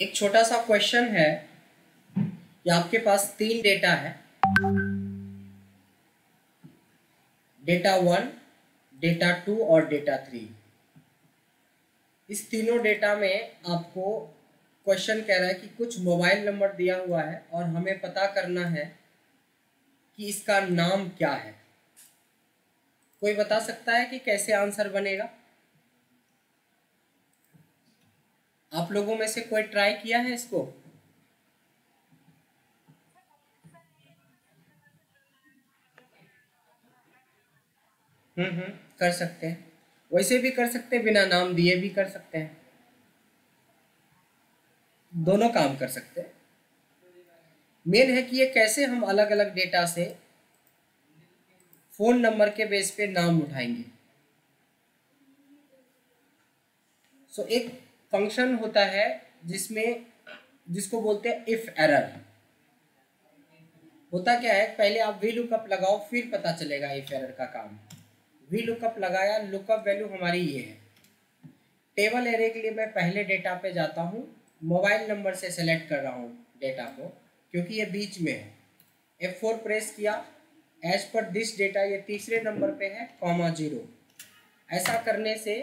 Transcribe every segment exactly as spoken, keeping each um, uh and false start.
एक छोटा सा क्वेश्चन है कि आपके पास तीन डेटा है, डेटा वन, डेटा टू और डेटा थ्री। इस तीनों डेटा में आपको क्वेश्चन कह रहा है कि कुछ मोबाइल नंबर दिया हुआ है और हमें पता करना है कि इसका नाम क्या है। कोई बता सकता है कि कैसे आंसर बनेगा? आप लोगों में से कोई ट्राई किया है इसको? हम्म हम्म कर सकते हैं, वैसे भी कर सकते हैं, बिना नाम दिए भी कर सकते हैं, दोनों काम कर सकते हैं। मेन है कि ये कैसे हम अलग अलग डेटा से फोन नंबर के बेस पे नाम उठाएंगे। सो एक फंक्शन होता है जिसमें जिसको बोलते हैं इफ एरर। होता क्या है, पहले आप वी लुकअप लगाओ फिर पता चलेगा इफ एरर का काम। वी लुकअप लगाया, लुकअप वैल्यू हमारी ये है। टेबल एरे के लिए मैं पहले डेटा पे जाता हूँ, मोबाइल नंबर से सेलेक्ट कर रहा हूँ डेटा को क्योंकि ये बीच में है। एफ फोर प्रेस किया, एज पर दिस डेटा ये तीसरे नंबर पे है, कॉमा जीरो। ऐसा करने से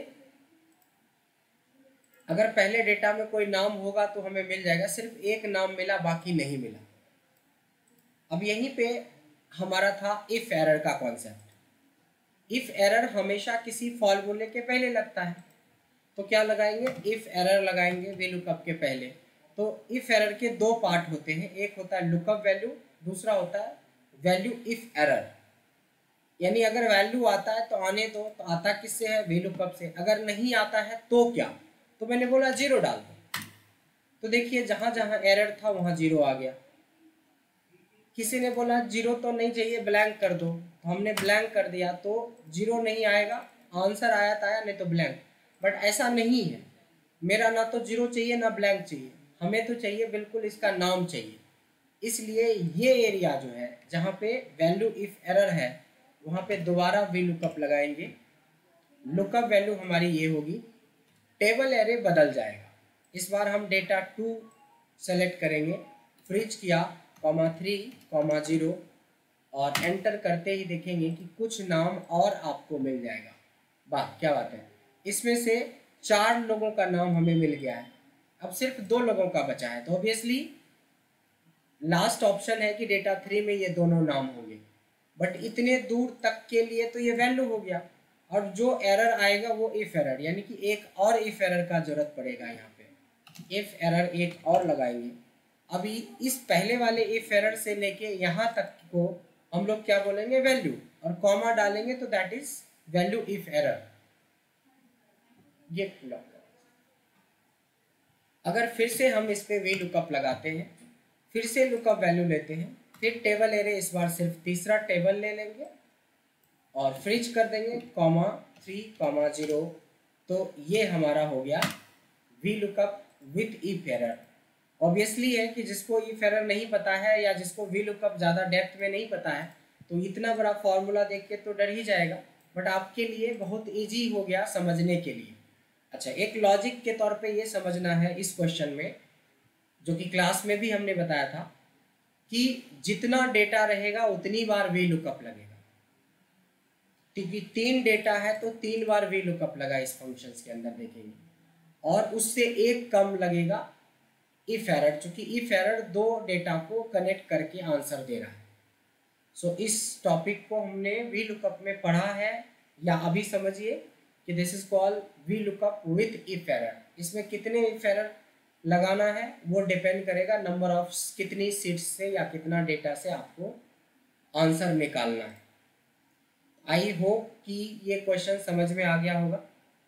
अगर पहले डेटा में कोई नाम होगा तो हमें मिल जाएगा, सिर्फ एक नाम मिला, बाकी नहीं मिला। अब यहीं पे हमारा था इफ एरर का कॉन्सेप्ट। इफ एरर हमेशा किसी फॉर्मूले के पहले लगता है, तो क्या लगाएंगे? इफ एरर लगाएंगे वी लुकअप के पहले। तो इफ एरर के दो पार्ट होते हैं, एक होता है लुकअप वैल्यू, दूसरा होता है वैल्यू इफ एरर। यानी अगर वैल्यू आता है तो आने दो, तो आता किससे है? वी लुकअप से। अगर नहीं आता है तो क्या? तो मैंने बोला जीरो डाल दो। तो देखिए जहां जहां एरर था वहां जीरो आ गया। किसी ने बोला जीरो तो नहीं चाहिए, ब्लैंक कर दो, तो हमने ब्लैंक कर दिया, तो जीरो नहीं आएगा, आंसर आया तो आया, नहीं तो ब्लैंक। बट ऐसा नहीं है, मेरा ना तो जीरो चाहिए ना ब्लैंक चाहिए, हमें तो चाहिए बिल्कुल इसका नाम चाहिए। इसलिए ये एरिया जो है जहाँ पे वैल्यू इफ एरर है वहाँ पे दोबारा वी लुकअप लगाएंगे। लुकअप वैल्यू हमारी ये होगी, टेबल एरे बदल जाएगा। इस बार हम डेटा टू सेलेक्ट करेंगे, फ्रीज किया, कॉमा थ्री, कॉमा जीरो, और एंटर करते ही देखेंगे कि कुछ नाम और आपको मिल जाएगा। वाह क्या बात है, इसमें से चार लोगों का नाम हमें मिल गया है। अब सिर्फ दो लोगों का बचा है, तो ऑब्वियसली लास्ट ऑप्शन है कि डेटा थ्री में ये दोनों नाम होंगे। बट इतने दूर तक के लिए तो ये वैल्यू हो गया, और जो एरर आएगा वो इफ एरर, यानी कि एक और इफ एरर का जरूरत पड़ेगा। यहाँ पे इफ एरर एक और लगाएंगे। अभी इस पहले वाले इफ एरर से लेके यहाँ तक को हम लोग क्या बोलेंगे? वैल्यू, और कॉमा डालेंगे तो that is value if error. ये अगर फिर से हम इस पे वी लुकअप लगाते हैं, फिर से लुकअप वैल्यू लेते हैं, फिर टेबल एरे इस बार सिर्फ तीसरा टेबल ले लेंगे और फ्रीज कर देंगे, कॉमा थ्री, कॉमा जीरो। तो ये हमारा हो गया V lookup with if error. Obviously है कि जिसको इफ एरर नहीं पता है या जिसको वी लुकअप ज़्यादा डेप्थ में नहीं पता है तो इतना बड़ा फॉर्मूला देख के तो डर ही जाएगा, बट आपके लिए बहुत ईजी हो गया समझने के लिए। अच्छा, एक लॉजिक के तौर पे ये समझना है इस क्वेश्चन में, जो कि क्लास में भी हमने बताया था, कि जितना डेटा रहेगा उतनी बार वी लुकअप लगेगा। क्योंकि तीन डेटा है तो तीन बार वी लुकअप लगा इस फंक्शन के अंदर, देखेंगे, और उससे एक कम लगेगा इफ एरर, चूंकि इफ एरर दो डेटा को कनेक्ट करके आंसर दे रहा है। सो so, इस टॉपिक को हमने वी लुकअप में पढ़ा है, या अभी समझिए कि this is called V lookup with if error. इसमें कितने इफ एरर लगाना है वो डिपेंड करेगा नंबर ऑफ कितनी सीट्स से या कितना डेटा से आपको आंसर निकालना है। आई होप कि ये क्वेश्चन समझ में आ गया होगा।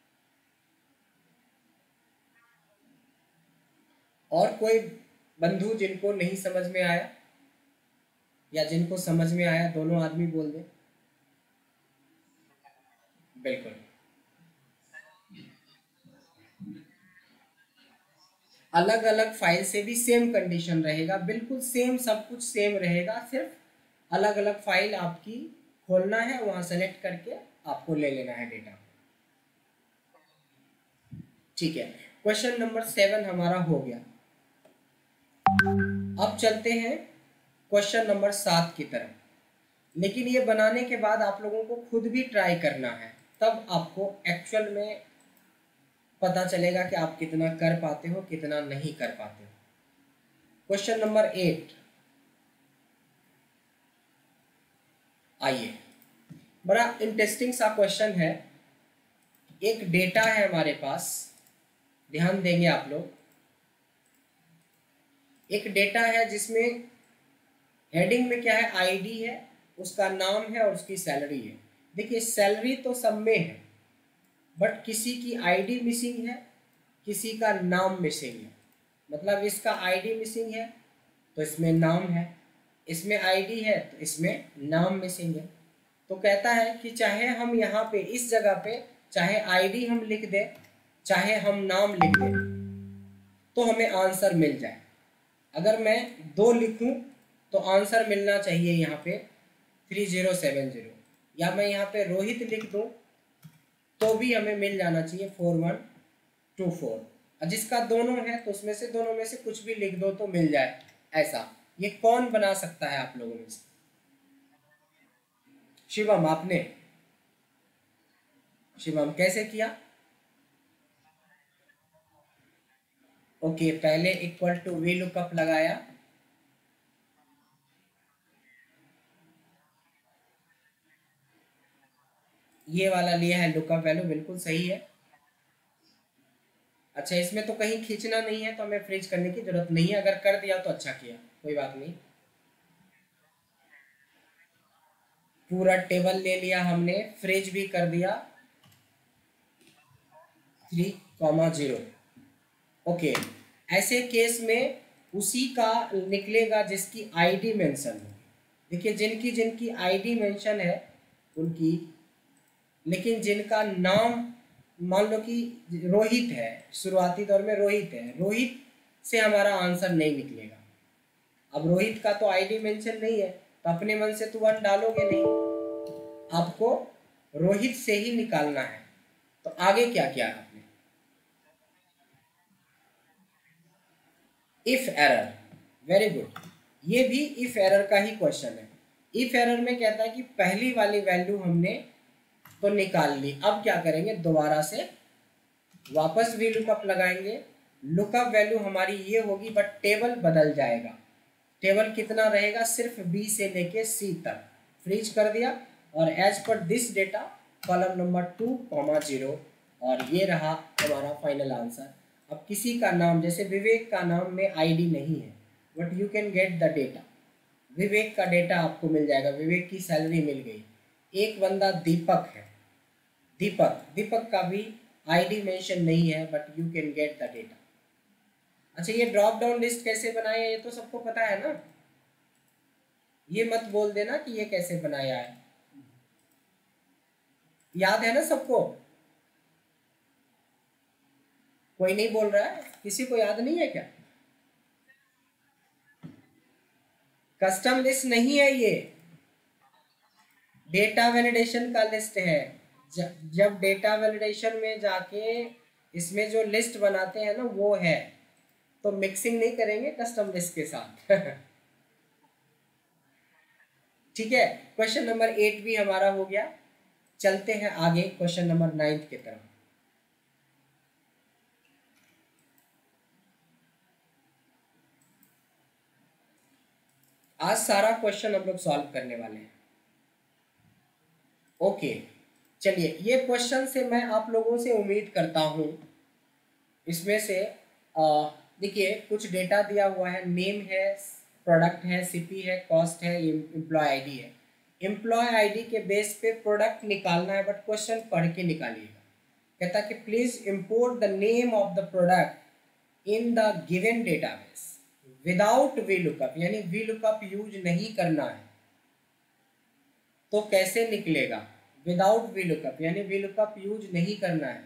और कोई बंधु जिनको नहीं समझ में आया या जिनको समझ में आया, दोनों आदमी बोल दें। बिल्कुल, अलग अलग फाइल से भी सेम कंडीशन रहेगा, बिल्कुल सेम, सब कुछ सेम रहेगा, सिर्फ अलग अलग फाइल आपकी खोलना है, वहां सेलेक्ट करके आपको ले लेना है डेटा। ठीक है, क्वेश्चन नंबर सेवन हमारा हो गया। अब चलते हैं क्वेश्चन नंबर सात की तरफ, लेकिन ये बनाने के बाद आप लोगों को खुद भी ट्राई करना है, तब आपको एक्चुअल में पता चलेगा कि आप कितना कर पाते हो कितना नहीं कर पाते हो। क्वेश्चन नंबर एट, आइए, बड़ा इंटरेस्टिंग सा क्वेश्चन है। एक डेटा है हमारे पास, ध्यान देंगे आप लोग। एक डेटा है जिसमें हेडिंग में क्या है, आईडी है, उसका नाम है और उसकी सैलरी है। देखिए सैलरी तो सब में है, बट किसी की आईडी मिसिंग है, किसी का नाम मिसिंग है। मतलब इसका आईडी मिसिंग है तो इसमें नाम है, इसमें आईडी है तो इसमें नाम मिसिंग है। तो कहता है कि चाहे हम यहाँ पे इस जगह पे चाहे आईडी हम लिख दें चाहे हम नाम लिख दें तो हमें आंसर मिल जाए। अगर मैं दो लिखूं तो आंसर मिलना चाहिए यहाँ पे थ्री ज़ीरो सेवन ज़ीरो, या मैं यहाँ पे रोहित लिख दूं तो भी हमें मिल जाना चाहिए फोर वन टू फोर। जिसका दोनों है तो उसमें से दोनों में से कुछ भी लिख दो तो मिल जाए। ऐसा ये कौन बना सकता है आप लोगों में से? शिवम, आपने? शिवम कैसे किया? ओके, पहले इक्वल टू वी लुकअप लगाया, ये वाला लिया है लुकअप वैल्यू, बिल्कुल सही है। अच्छा, इसमें तो कहीं खींचना नहीं है तो हमें फ्रीज करने की जरूरत नहीं है, अगर कर दिया तो अच्छा किया, कोई बात नहीं। पूरा टेबल ले लिया हमने, फ्रीज भी कर दिया थ्री कॉमा जीरो। ओके, ऐसे केस में उसी का निकलेगा जिसकी आईडी मेंशन हो। देखिए जिनकी जिनकी आईडी मेंशन है उनकी, लेकिन जिनका नाम मान लो कि रोहित है, शुरुआती दौर में रोहित है, रोहित से हमारा आंसर नहीं निकलेगा। अब रोहित का तो आईडी मेंशन नहीं है तो अपने मन से तो वन डालोगे नहीं, आपको रोहित से ही निकालना है। तो आगे क्या किया आपने? इफ एरर, वेरी गुड, ये भी इफ एरर का ही क्वेश्चन है। इफ एरर में कहता है कि पहली वाली वैल्यू हमने तो निकाल ली, अब क्या करेंगे, दोबारा से वापस भी लुकअप लगाएंगे। लुकअप वैल्यू हमारी ये होगी बट टेबल बदल जाएगा। टेबल कितना रहेगा, सिर्फ बी से लेके सी तक फ्रीज कर दिया, और as per this data column number two comma zero, और ये रहा हमारा फाइनल आंसर। अब किसी का नाम, जैसे विवेक का नाम में आईडी नहीं है but you can get the data, Vivek का डेटा आपको मिल जाएगा, विवेक की सैलरी मिल गई। एक बंदा दीपक है, दीपक दीपक का भी आईडी मेंशन नहीं है but you can get the data. अच्छा, ये ड्रॉप डाउन लिस्ट कैसे बनाया ये तो सबको पता है ना, ये मत बोल देना कि ये कैसे बनाया है, याद है ना सबको? कोई नहीं बोल रहा है, किसी को याद नहीं है क्या? कस्टम लिस्ट नहीं है ये, डेटा वैलिडेशन का लिस्ट है। जब डेटा वैलिडेशन में जाके इसमें जो लिस्ट बनाते हैं ना वो है, तो मिक्सिंग नहीं करेंगे कस्टम लिस्ट के साथ। ठीक है, क्वेश्चन नंबर एट भी हमारा हो गया। चलते हैं आगे क्वेश्चन नंबर नाइन्थ की तरफ। आज सारा क्वेश्चन हम लोग सॉल्व करने वाले हैं। ओके, चलिए, ये क्वेश्चन से मैं आप लोगों से उम्मीद करता हूं, इसमें से देखिए कुछ डेटा दिया हुआ है, नेम है, प्रोडक्ट है, सीपी है, कॉस्ट है, एम्प्लॉय आईडी है। एम्प्लॉय आईडी के बेस पे प्रोडक्ट निकालना है बट क्वेश्चन पढ़ के निकालिएगा। कहता है कि please import the name of the product in the given database without V lookup, यानी वी लुकअप यूज नहीं करना है। तो कैसे निकलेगा? विदाउट वी लुकअप, यानी वी लुकअप यूज नहीं करना है।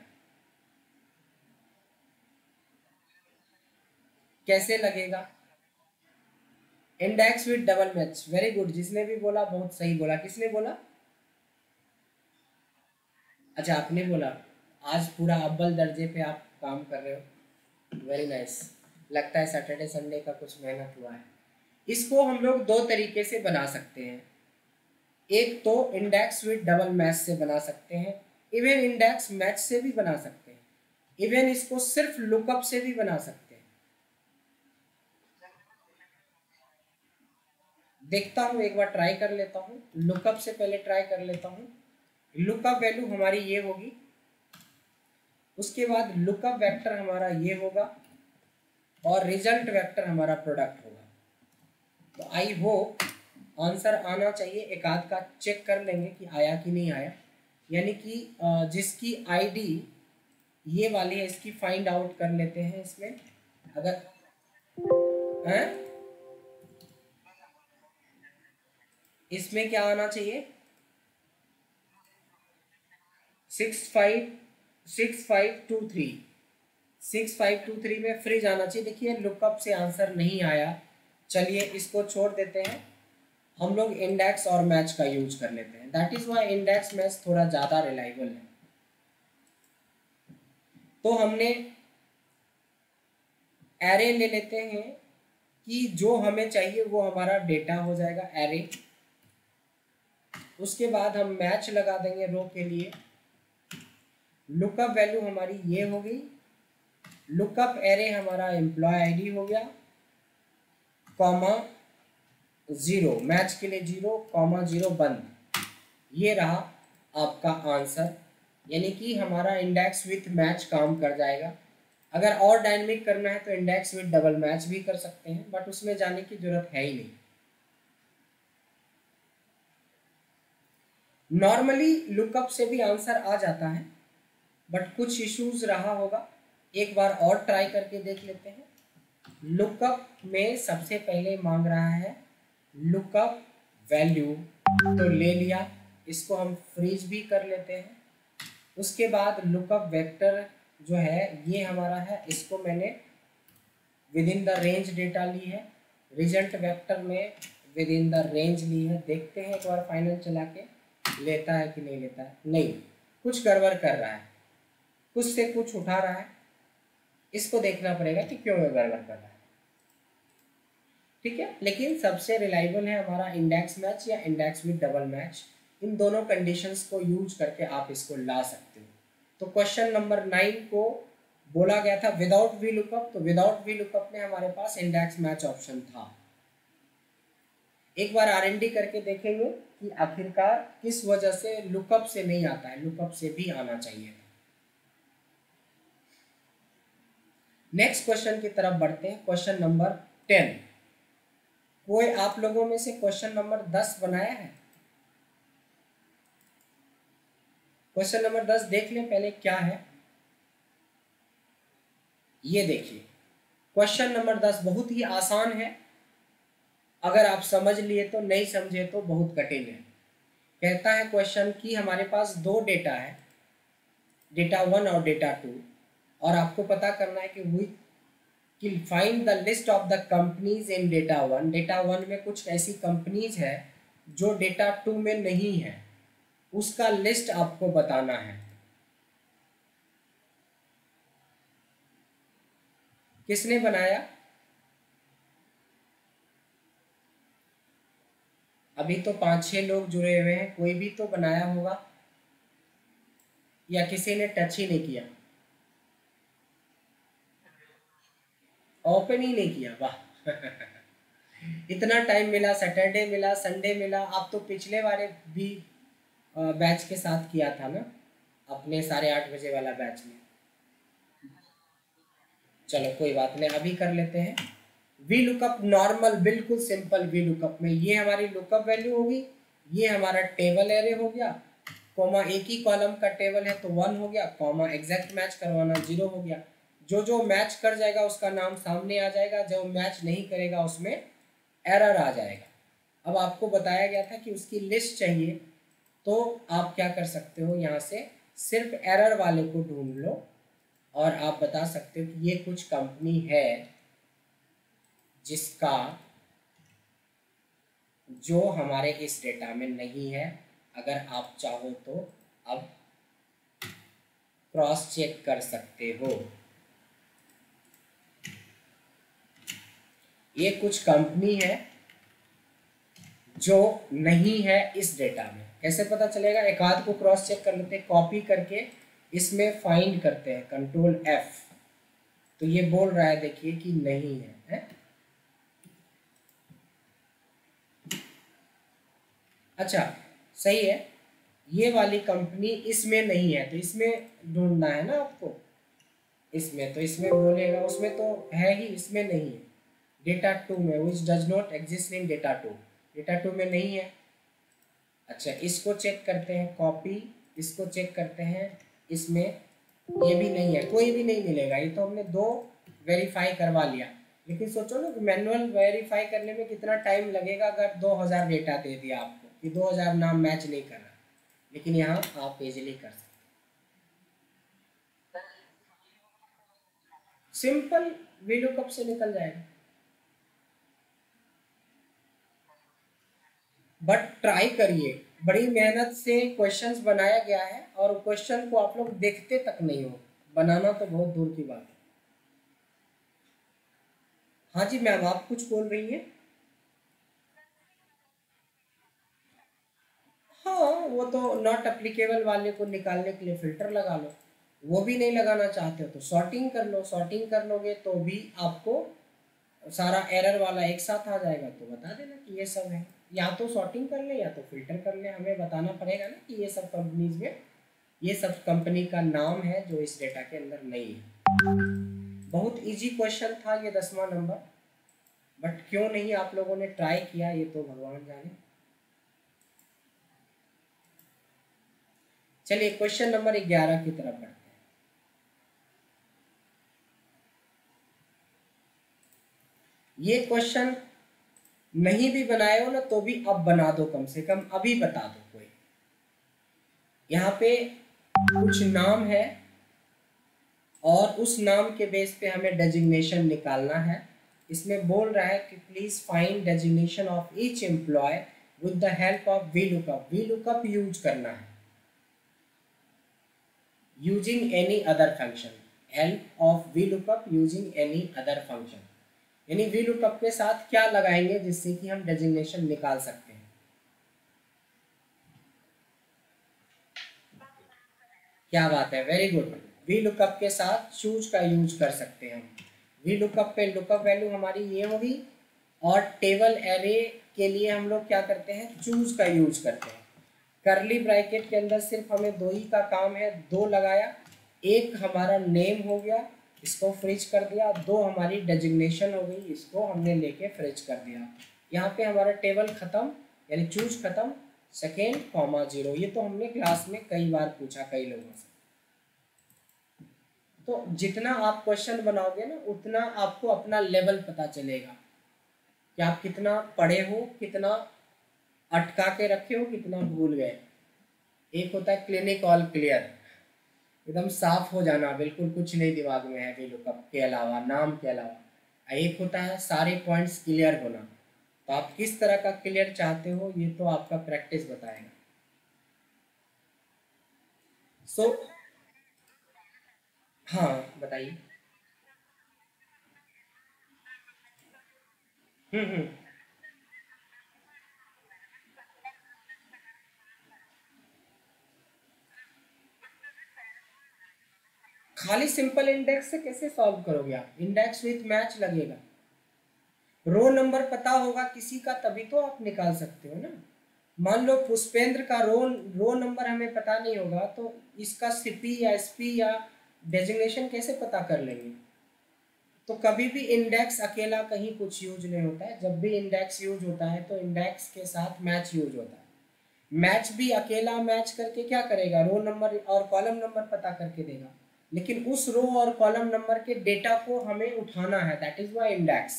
कैसे लगेगा? Index with double match, very good, जिसने भी बोला बहुत सही बोला। किसने बोला? अच्छा, आपने बोला। आज पूरा अव्वल दर्जे पे आप काम कर रहे हो, वेरी नाइस। लगता है सैटरडे संडे का कुछ मेहनत हुआ है। इसको हम लोग दो तरीके से बना सकते हैं। एक तो इंडेक्स विद डबल मैच से बना सकते हैं, इवन इंडेक्स मैच से भी बना सकते हैं, इवन इसको सिर्फ लुकअप से भी बना सकते हैं। देखता हूँ, एक बार ट्राई कर लेता हूँ। लुकअप से पहले ट्राई कर लेता हूँ। लुकअप वैल्यू हमारी ये होगी, उसके बाद लुकअप वेक्टर हमारा ये होगा और रिजल्ट वेक्टर हमारा प्रोडक्ट होगा। तो आई होप आंसर आना चाहिए। एक आध का चेक कर लेंगे कि आया कि नहीं आया, यानी कि जिसकी आईडी ये वाली है इसकी फाइंड आउट कर लेते हैं इसमें। अगर है इसमें क्या आना चाहिए, six five six five two three six five two three में फ्रिज आना चाहिए। देखिए लुकअप से आंसर नहीं आया, चलिए इसको छोड़ देते हैं, हम लोग इंडेक्स और मैच का यूज कर लेते हैं। That is why index match थोड़ा ज़्यादा रिलायबल है। तो हमने एरे ले लेते हैं कि जो हमें चाहिए वो हमारा डेटा हो जाएगा एरे। उसके बाद हम मैच लगा देंगे रो के लिए। लुकअप वैल्यू हमारी ये होगी, लुकअप एरे हमारा एम्प्लॉय आईडी हो गया, कॉमा जीरो, मैच के लिए जीरो, कॉमा जीरो बंद। ये रहा आपका आंसर, यानी कि हमारा इंडेक्स विथ मैच काम कर जाएगा। अगर और डायनेमिक करना है तो इंडेक्स विथ डबल मैच भी कर सकते हैं, बट उसमें जाने की जरूरत है ही नहीं। नॉर्मली लुकअप से भी आंसर आ जाता है, बट कुछ इश्यूज रहा होगा। एक बार और ट्राई करके देख लेते हैं। लुकअप में सबसे पहले मांग रहा है लुकअप वैल्यू, तो ले लिया, इसको हम फ्रीज भी कर लेते हैं। उसके बाद लुकअप वेक्टर जो है ये हमारा है, इसको मैंने within the range data ली है। रिजल्ट वेक्टर में विद इन द रेंज ली है। देखते हैं एक बार फाइनल चला के लेता है कि नहीं लेता है। नहीं, कुछ गड़बड़ कर रहा है, कुछ से कुछ उठा रहा है, इसको देखना पड़ेगा कि क्यों गड़बड़ कर रहा है। ठीक है, लेकिन सबसे रिलायबल है हमारा इंडेक्स मैच या इंडेक्स विद डबल मैच। इन दोनों कंडीशंस को यूज करके आप इसको ला सकते हो। तो क्वेश्चन नंबर नाइन को बोला गया था विदाउट वी लुकअप, तो विदाउट वी लुकअप में हमारे पास इंडेक्स मैच ऑप्शन था। एक बार आर एन डी करके देखेंगे कि आखिरकार किस वजह से लुकअप से नहीं आता है, लुकअप से भी आना चाहिए था। नेक्स्ट क्वेश्चन की तरफ बढ़ते हैं। Question number ten. कोई आप लोगों में से क्वेश्चन नंबर दस बनाया है? क्वेश्चन नंबर दस देख लें पहले क्या है। ये देखिए क्वेश्चन नंबर दस बहुत ही आसान है, अगर आप समझ लिए तो, नहीं समझे तो बहुत कठिन है। कहता है क्वेश्चन कि हमारे पास दो डेटा है, डेटा वन और डेटा टू, और आपको पता करना है कि वी कि find the list of the companies in data one. Data one में कुछ ऐसी कंपनीज है जो डेटा टू में नहीं है, उसका लिस्ट आपको बताना है। किसने बनाया? अभी तो पांच छह लोग जुड़े हुए हैं, कोई भी तो बनाया होगा या किसी ने टच ही नहीं किया, ओपन ही नहीं किया। वाह इतना टाइम मिला, सैटरडे मिला, संडे मिला। आप तो पिछले वाले भी बैच के साथ किया था ना, अपने साढ़े आठ बजे वाला बैच में। चलो कोई बात नहीं, अभी कर लेते हैं। वी लुकअप नॉर्मल, बिल्कुल सिंपल वी लुकअप में ये हमारी लुकअप वैल्यू होगी, ये हमारा टेबल एरे हो गया, कॉमा एक ही कॉलम का टेबल है तो वन हो गया, कॉमा एग्जैक्ट मैच करवाना जीरो हो गया। जो जो मैच कर जाएगा उसका नाम सामने आ जाएगा, जो मैच नहीं करेगा उसमें एरर आ जाएगा। अब आपको बताया गया था कि उसकी लिस्ट चाहिए, तो आप क्या कर सकते हो, यहाँ से सिर्फ एरर वाले को ढूंढ लो और आप बता सकते हो कि ये कुछ कंपनी है जिसका जो हमारे इस डेटा में नहीं है। अगर आप चाहो तो अब क्रॉस चेक कर सकते हो। ये कुछ कंपनी है जो नहीं है इस डेटा में। कैसे पता चलेगा? एक आध को क्रॉस चेक कर लेते हैं, कॉपी करके इसमें फाइंड करते हैं, कंट्रोल एफ। तो ये बोल रहा है देखिए कि नहीं है, है? अच्छा सही है, ये वाली कंपनी इसमें नहीं है, तो इसमें ढूंढना है ना आपको। इसमें तो इसमें बोलेगा, उसमें तो है ही, इसमें नहीं है। डेटा टू में, which does not exist in data two, data two में नहीं है। अच्छा इसको चेक करते हैं, कॉपी, इसको चेक करते हैं, इसमें ये भी नहीं है, कोई भी नहीं मिलेगा। ये तो हमने दो वेरीफाई करवा लिया, लेकिन सोचो ना कि मैनुअल वेरीफाई करने में कितना टाइम लगेगा अगर दो हज़ार डेटा दे दिया आपको कि दो हज़ार नाम मैच नहीं कर रहा, लेकिन यहाँ आप इजीली कर सकते। सिंपल वीलुकअप से निकल जाएगा, बट ट्राई करिए। बड़ी मेहनत से क्वेश्चंस बनाया गया है और क्वेश्चन को आप लोग देखते तक नहीं हो, बनाना तो बहुत दूर की बात है। हाँ जी मैम, आप कुछ बोल रही हैं? हाँ वो तो नॉट अप्लीकेबल वाले को निकालने के लिए फिल्टर लगा लो, वो भी नहीं लगाना चाहते हो तो सॉर्टिंग कर लो। सॉर्टिंग कर लोगे तो भी आपको सारा एरर वाला एक साथ आ जाएगा, तो बता देना कि ये सब है। या तो सॉर्टिंग कर ले या तो फिल्टर कर ले, हमें बताना पड़ेगा ना कि ये सब कंपनीज में ये सब कंपनी का नाम है जो इस डेटा के अंदर नहीं है। बहुत इजी क्वेश्चन था ये दसवां नंबर, बट क्यों नहीं आप लोगों ने ट्राई किया ये तो भगवान जाने। चलिए क्वेश्चन नंबर ग्यारह की तरफ बढ़ते हैं। ये क्वेश्चन नहीं भी बनाए हो ना तो भी अब बना दो, कम से कम अभी बता दो कोई। यहाँ पे कुछ नाम है और उस नाम के बेस पे हमें डेजिग्नेशन निकालना है। इसमें बोल रहा है कि please find designation of each employee with the help of V lookup. V lookup use करना है using any other function, help of V lookup using any other function. यानी वी लुकअप के साथ क्या लगाएंगे जिससे कि हम डेजिग्नेशन निकाल सकते हैं। क्या बात है, वेरी गुड। वी लुकअप के साथ चूज का यूज कर सकते हैं हम। वी लुकअप पे लुकअप वैल्यू हमारी ये होगी, और टेबल एरे के लिए हम लोग क्या करते हैं, चूज का यूज करते हैं। करली ब्रैकेट के अंदर सिर्फ हमें दो ही का काम है, दो लगाया, एक हमारा नेम हो गया, इसको फ्रिज कर दिया, दो हमारी डेजिग्नेशन हो गई, इसको हमने लेके फ्रिज कर दिया। यहाँ पे हमारा टेबल खत्म, यानी चूज खत्म, सेकेंड कॉमा जीरो। ये तो हमने क्लास में कई बार पूछा कई लोगों से। तो जितना आप क्वेश्चन बनाओगे ना उतना आपको अपना लेवल पता चलेगा कि आप कितना पढ़े हो, कितना अटका के रखे हो, कितना भूल गए। एक होता है क्लिनिक ऑल क्लियर, एकदम साफ हो जाना, बिल्कुल कुछ नहीं दिमाग में है वी लुकअप के अलावा, नाम के अलावा। एक होता है सारे पॉइंट्स क्लियर होना। तो आप किस तरह का क्लियर चाहते हो ये तो आपका प्रैक्टिस बताएगा। सो so, हाँ बताइए। हम्म हम्म खाली सिंपल इंडेक्स से कैसे सॉल्व करोगे आप? इंडेक्स विथ मैच लगेगा। रो नंबर पता होगा किसी का तभी तो आप निकाल सकते हो ना। मान लो पुष्पेंद्र का रो रो नंबर हमें पता नहीं होगा तो इसका सीपी या एसपी या डेजिग्नेशन कैसे पता कर लेंगे? तो कभी भी इंडेक्स अकेला कहीं कुछ यूज नहीं होता है। जब भी इंडेक्स यूज होता है तो इंडेक्स के साथ मैच यूज होता है। मैच भी अकेला मैच करके क्या करेगा, रो नंबर और कॉलम नंबर पता करके देगा, लेकिन उस रो और कॉलम नंबर के डेटा को हमें उठाना है, दैट इज वाई इंडेक्स।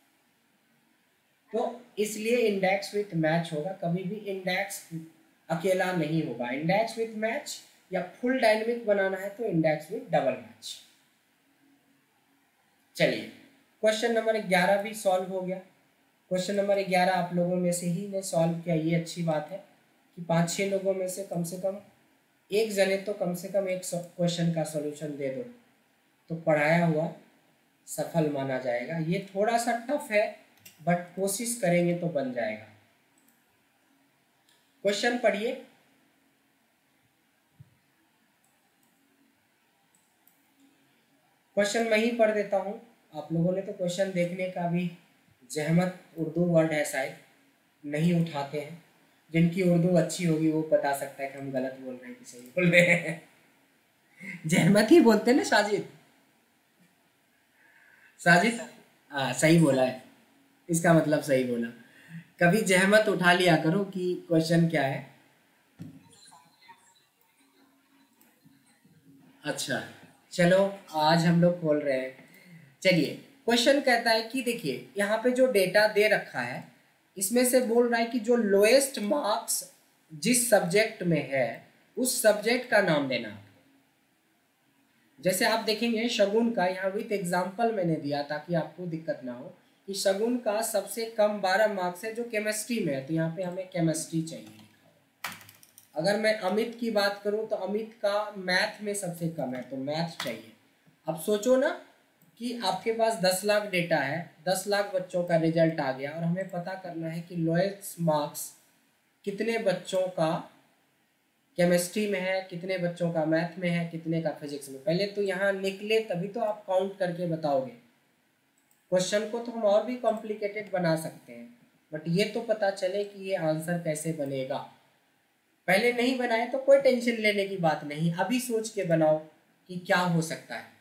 तो इसलिए इंडेक्स विथ मैच होगा, कभी भी इंडेक्स अकेला नहीं होगा। इंडेक्स विथ मैच या फुल डायनेमिक बनाना है तो इंडेक्स विथ डबल मैच। चलिए क्वेश्चन नंबर ग्यारह भी सॉल्व हो गया। क्वेश्चन नंबर ग्यारह आप लोगों में से ही ने सॉल्व किया, ये अच्छी बात है कि पाँच छः लोगों में से कम से कम एक जने तो कम से कम एक क्वेश्चन का सॉल्यूशन दे दो, तो पढ़ाया हुआ सफल माना जाएगा। ये थोड़ा सा टफ है बट कोशिश करेंगे तो बन जाएगा। क्वेश्चन पढ़िए। क्वेश्चन मैं ही पढ़ देता हूँ, आप लोगों ने तो क्वेश्चन देखने का भी जहमत, उर्दू वर्ड है शायद नहीं उठाते हैं। जिनकी उर्दू अच्छी होगी वो बता सकता है कि हम गलत बोल रहे हैं कि सही बोल रहे हैं। जहमत ही बोलते हैं ना साजिद? साजिद हाँ सही बोला है, इसका मतलब सही बोला। कभी जहमत उठा लिया करो कि क्वेश्चन क्या है। अच्छा चलो, आज हम लोग खोल रहे हैं। चलिए, क्वेश्चन कहता है कि देखिए यहाँ पे जो डेटा दे रखा है इसमें से बोल रहा है कि जो लोएस्ट मार्क्स जिस सब्जेक्ट में है उस सब्जेक्ट का नाम देना। जैसे आप देखेंगे शगुन का, यहाँ विथ एग्जाम्पल मैंने दिया ताकि आपको दिक्कत ना हो, कि शगुन का सबसे कम बारह मार्क्स है जो केमिस्ट्री में है, तो यहाँ पे हमें केमिस्ट्री चाहिए। अगर मैं अमित की बात करूं तो अमित का मैथ में सबसे कम है तो मैथ चाहिए। अब सोचो ना कि आपके पास दस लाख डेटा है, दस लाख बच्चों का रिजल्ट आ गया और हमें पता करना है कि लोएस्ट मार्क्स कितने बच्चों का केमिस्ट्री में है, कितने बच्चों का मैथ में है, कितने का फिजिक्स में। पहले तो यहाँ निकले तभी तो आप काउंट करके बताओगे। क्वेश्चन को तो हम और भी कॉम्प्लिकेटेड बना सकते हैं, बट ये तो पता चले कि ये आंसर कैसे बनेगा। पहले नहीं बनाए तो कोई टेंशन लेने की बात नहीं, अभी सोच के बनाओ कि क्या हो सकता है।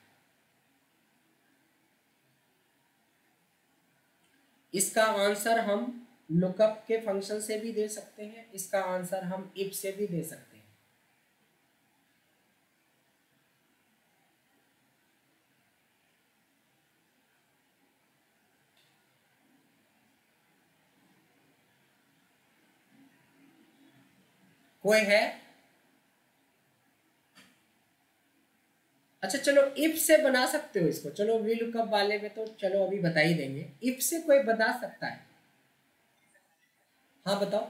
इसका आंसर हम लुकअप के फंक्शन से भी दे सकते हैं, इसका आंसर हम इफ से भी दे सकते हैं। कोई है? अच्छा चलो, इफ से बना सकते हो इसको। चलो वी लुकअप वाले में तो चलो अभी बता ही देंगे, इफ से कोई बता सकता है? हाँ बताओ।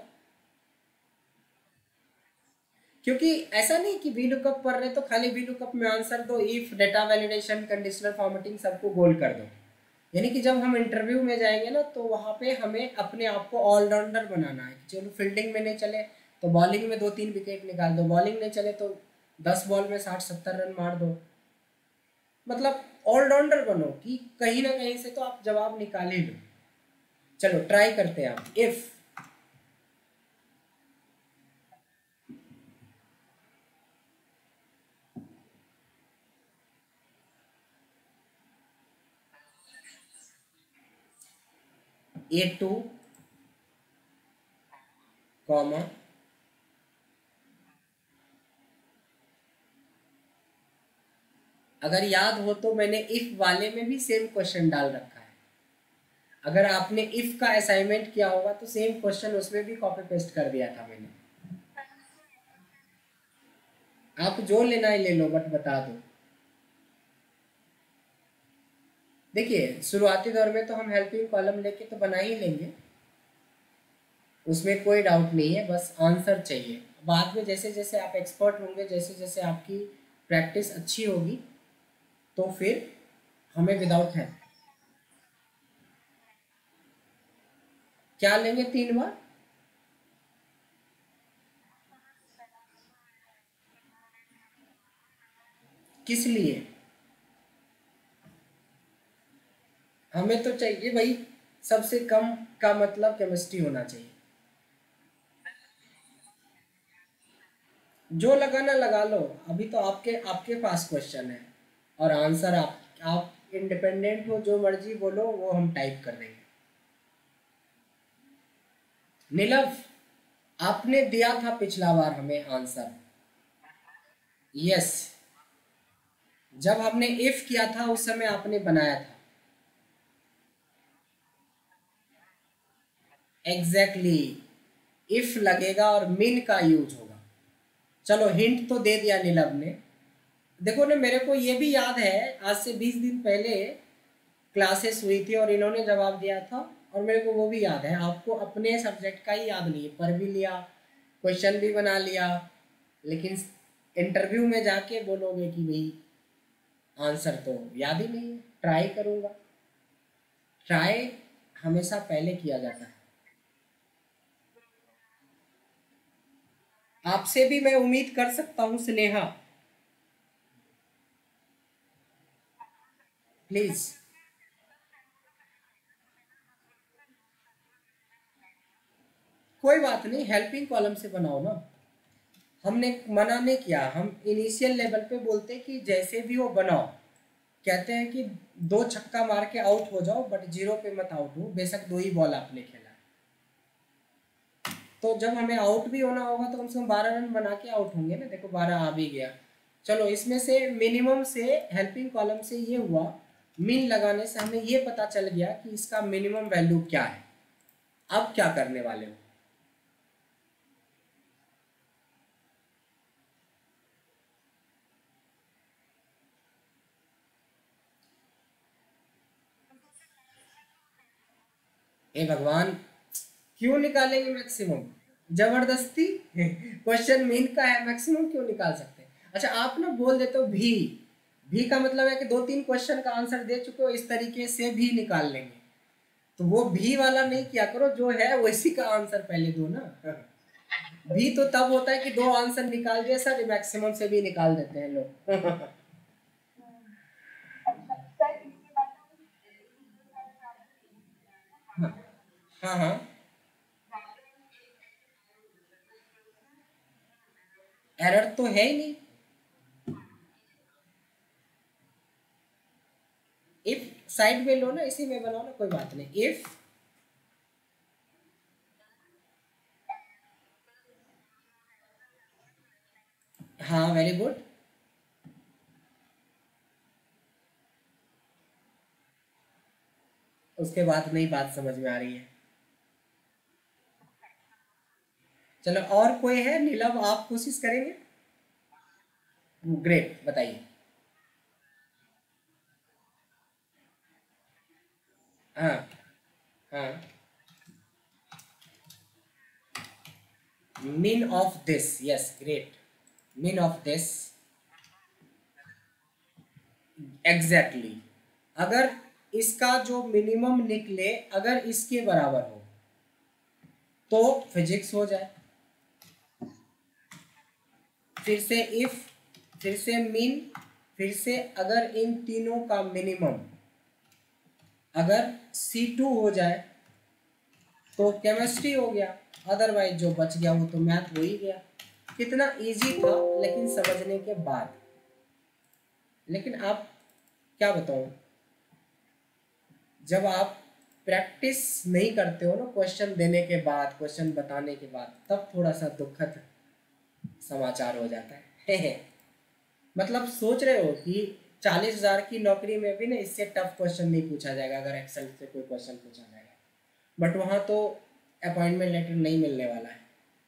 क्योंकि ऐसा नहीं कि वी लुकअप पढ़ रहे तो खाली वी लुकअप में आंसर दो, if, data validation, conditional formatting सबको गोल कर दो। यानी कि जब हम इंटरव्यू में जाएंगे ना तो वहाँ पे हमें अपने आप को ऑलराउंडर बनाना है। चलो फील्डिंग में नहीं चले तो बॉलिंग में दो तीन विकेट निकाल दो, बॉलिंग नहीं चले तो दस बॉल में साठ सत्तर रन मार दो। मतलब ऑलराउंडर बनो कि कहीं ना कहीं से तो आप जवाब निकाल ही लो। चलो ट्राई करते हैं आप। इफ ए टू कॉमा, अगर याद हो तो मैंने इफ वाले में भी सेम क्वेश्चन डाल रखा है। अगर आपने इफ का असाइनमेंट किया होगा तो सेम क्वेश्चन उसमें भी कॉपी पेस्ट कर दिया था मैंने। आप जो लेना है ले लो, बट बता दो। देखिए शुरुआती दौर में तो हम हेल्पिंग कॉलम लेके तो बना ही लेंगे, उसमें कोई डाउट नहीं है, बस आंसर चाहिए। बाद में जैसे जैसे आप एक्सपर्ट होंगे, जैसे जैसे आपकी प्रैक्टिस अच्छी होगी तो फिर हमें विदाउट है क्या लेंगे तीन बार? किस लिए? हमें तो चाहिए भाई, सबसे कम का मतलब केमिस्ट्री होना चाहिए। जो लगाना लगा लो, अभी तो आपके आपके पास क्वेश्चन है और आंसर आप आप इंडिपेंडेंट हो, जो मर्जी बोलो वो हम टाइप कर देंगे। नीलव, आपने दिया था पिछला बार हमें आंसर। यस, जब हमने इफ किया था उस समय आपने बनाया था। एग्जैक्टली exactly, इफ लगेगा और मिन का यूज होगा। चलो हिंट तो दे दिया नीलव ने। देखो ना, मेरे को ये भी याद है आज से बीस दिन पहले क्लासेस हुई थी और इन्होंने जवाब दिया था, और मेरे को वो भी याद है। आपको अपने सब्जेक्ट का ही याद नहीं है, पढ़ भी लिया, क्वेश्चन भी बना लिया, लेकिन इंटरव्यू में जाके बोलोगे कि भाई आंसर तो याद ही नहीं है। ट्राई करूँगा, ट्राई हमेशा पहले किया जाता है। आपसे भी मैं उम्मीद कर सकता हूं स्नेहा, प्लीज। कोई बात नहीं, हेल्पिंग कॉलम से बनाओ ना, हमने मना नहीं किया। हम इनिशियल लेवल पे बोलते हैं कि जैसे भी वो बनाओ, कहते हैं कि दो छक्का मार के आउट हो जाओ बट जीरो पे मत आउट हो, बेशक दो ही बॉल आपने खेला। तो जब हमें आउट भी होना होगा तो कम से कम बारह रन बना के आउट होंगे ना। देखो बारह आ भी गया। चलो इसमें से मिनिमम से हेल्पिंग कॉलम से ये हुआ, मीन लगाने से हमें ये पता चल गया कि इसका मिनिमम वैल्यू क्या है। अब क्या करने वाले हो? ए भगवान, क्यों निकालेंगे मैक्सिमम? जबरदस्ती क्वेश्चन मीन का है, मैक्सिमम क्यों निकाल सकते हैं? अच्छा आप ना बोल देते हो भी, भी का मतलब है कि दो तीन क्वेश्चन का आंसर दे चुके हो, इस तरीके से भी निकाल लेंगे। तो वो भी वाला नहीं किया करो, जो है वैसी का आंसर पहले दो ना। भी तो तब होता है कि दो आंसर निकाल दिए सर, मैक्सिमम से भी निकाल देते हैं लोग। हाँ हाँ, एरर तो है ही नहीं। इफ साइड में लो ना, इसी में बनाओ ना, कोई बात नहीं। इफ, हाँ वेरी गुड। उसके बाद नई बात समझ में आ रही है। चलो और कोई है? नीलम आप कोशिश करेंगे? ग्रेट, बताइए। हाँ हाँ, mean of this, yes great. Mean of this, exactly exactly. अगर इसका जो मिनिमम निकले अगर इसके बराबर हो तो फिजिक्स हो जाए। फिर से इफ, फिर से मीन, फिर से अगर इन तीनों का मिनिमम अगर सी टू हो जाए तो केमिस्ट्री हो गया। अदरवाइज जो बच गया वो तो मैथ हो ही गया। कितना इजी था लेकिन समझने के बाद। लेकिन आप, क्या बताऊं, जब आप प्रैक्टिस नहीं करते हो ना क्वेश्चन देने के बाद, क्वेश्चन बताने के बाद, तब थोड़ा सा दुखद समाचार हो जाता है। मतलब सोच रहे हो कि चालीस हजार की नौकरी में भी ना इससे टफ क्वेश्चन नहीं पूछा जाएगा अगर एक्सेल से कोई क्वेश्चन पूछा जाएगा, बट वहां तो अपॉइंटमेंट लेटर नहीं मिलने वाला है।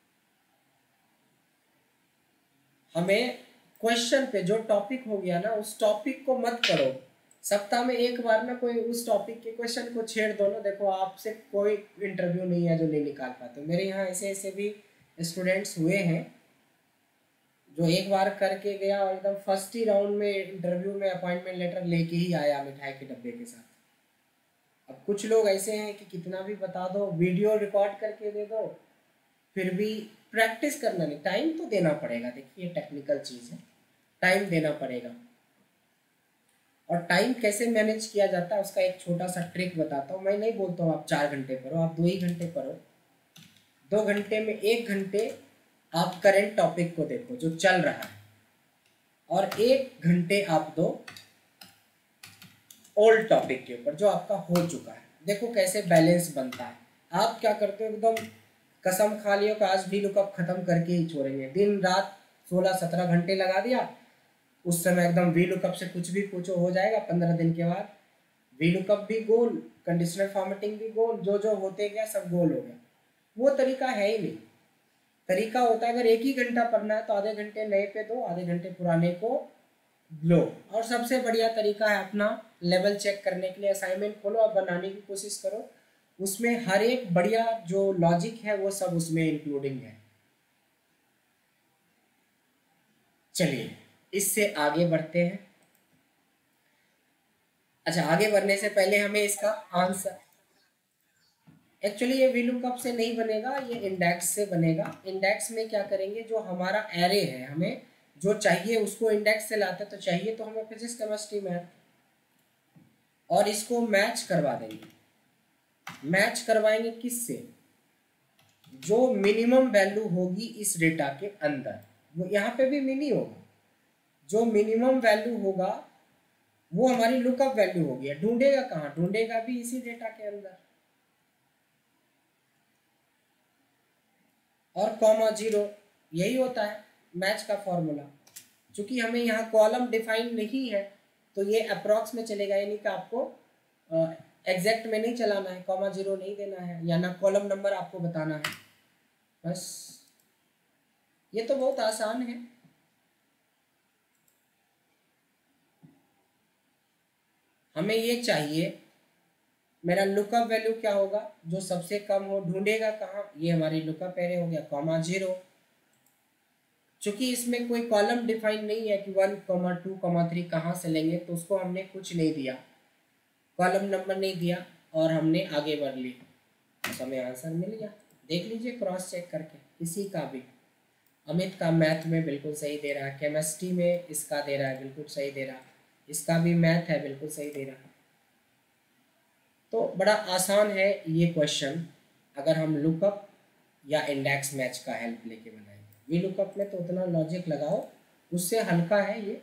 हमें क्वेश्चन पे जो टॉपिक हो गया ना उस टॉपिक को मत करो। सप्ताह में एक बार ना कोई उस टॉपिक के क्वेश्चन को छेड़ दो ना, देखो आपसे कोई इंटरव्यू नहीं है जो नहीं निकाल पाते। मेरे यहाँ ऐसे ऐसे भी स्टूडेंट्स हुए हैं जो एक बार करके गया और एकदम फर्स्ट ही राउंड में इंटरव्यू में अपॉइंटमेंट लेटर लेके ही आया मिठाई के डब्बे के साथ। अब कुछ लोग ऐसे हैं कि कितना भी बता दो, वीडियो रिकॉर्ड करके दे दो, फिर भी प्रैक्टिस करना नहीं। टाइम तो देना पड़ेगा, देखिए टेक्निकल चीज़ है, टाइम देना पड़ेगा। और टाइम कैसे मैनेज किया जाता है उसका एक छोटा सा ट्रिक बताता हूँ। मैं नहीं बोलता हूँ आप चार घंटे पढ़ो, आप दो ही घंटे पढ़ो। दो घंटे में एक घंटे आप करेंट टॉपिक को देखो जो चल रहा है, और एक घंटे आप दो ओल्ड टॉपिक के ऊपर जो आपका हो चुका है। देखो कैसे बैलेंस बनता है। आप क्या करते हो, एकदम कसम खा लियो कि आज भी लुकअप खत्म करके ही छोड़ेंगे, दिन रात सोलह सत्रह घंटे लगा दिया, उस समय एकदम वी लुकअप से कुछ भी पूछो हो जाएगा। पंद्रह दिन के बाद वी लुकअप भी गोल, कंडीशनल फॉर्मेटिंग भी गोल, जो जो होते गया सब गोल हो गया। वो तरीका है ही नहीं। तरीका होता है अगर एक ही घंटा पढ़ना है तो आधे घंटे नए पे दो, आधे घंटे पुराने को लो। और सबसे बढ़िया तरीका है अपना लेवल चेक करने के लिए असाइनमेंट खोलो और बनाने की कोशिश करो। उसमें हर एक बढ़िया जो लॉजिक है वो सब उसमें इंक्लूडिंग है। चलिए इससे आगे बढ़ते हैं। अच्छा, आगे बढ़ने से पहले हमें इसका आंसर, एक्चुअली ये वी लुकअप से नहीं बनेगा, ये इंडेक्स से बनेगा। इंडेक्स में क्या करेंगे, जो हमारा एरे है, हमें जो चाहिए उसको इंडेक्स से लाते, तो चाहिए तो हमें फिजिक्स केमिस्ट्री मैथ, और इसको मैच करवा देंगे। मैच करवाएंगे किससे, जो मिनिमम वैल्यू होगी इस डेटा के अंदर, वो यहाँ पे भी मिनी होगा, जो मिनिमम वैल्यू होगा वो हमारी लुकअप वैल्यू होगी। ढूंढेगा कहाँ, ढूंढेगा भी इसी डेटा के अंदर। और कॉमा जीरो, यही होता है मैच का फॉर्मूला। चूंकि हमें यहाँ कॉलम डिफाइन नहीं है तो ये अप्रॉक्स में चलेगा, यानी कि आपको एग्जैक्ट में नहीं चलाना है, कॉमा जीरो नहीं देना है, या ना कॉलम नंबर आपको बताना है। बस ये तो बहुत आसान है। हमें ये चाहिए, मेरा लुकअप वैल्यू क्या होगा, जो सबसे कम हो। ढूंढेगा कहाँ, ये हमारी लुकअप एरे हो गया, कॉमा जीरो। चूंकि इसमें कोई कॉलम डिफाइन नहीं है कि one comma two comma three कहाँ से लेंगे, तो उसको हमने कुछ नहीं दिया, कॉलम नंबर नहीं दिया, और हमने आगे बढ़ ली, तो हमें आंसर मिल गया। देख लीजिए क्रॉस चेक करके, किसी का भी। अमित का मैथ में बिल्कुल सही दे रहा है, केमिस्ट्री में इसका दे रहा है बिल्कुल सही दे रहा है, इसका भी मैथ है बिल्कुल सही दे रहा है। तो बड़ा आसान है ये क्वेश्चन, अगर हम लुकअप या इंडेक्स मैच का हेल्प लेके बनाएंगे। वी लुकअप में तो उतना लॉजिक लगाओ, उससे हल्का है ये।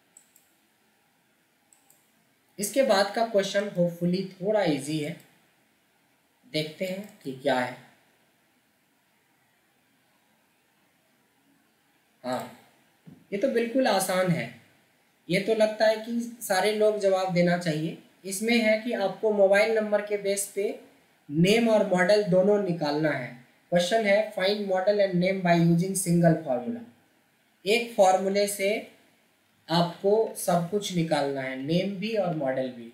इसके बाद का क्वेश्चन होपफुली थोड़ा इजी है, देखते हैं कि क्या है। हाँ, ये तो बिल्कुल आसान है, ये तो लगता है कि सारे लोग जवाब देना चाहिए। इसमें है कि आपको मोबाइल नंबर के बेस पे नेम और मॉडल दोनों निकालना है। क्वेश्चन है find model and name by using single formula. एक फार्मूले से आपको सब कुछ निकालना है, नेम भी और मॉडल भी।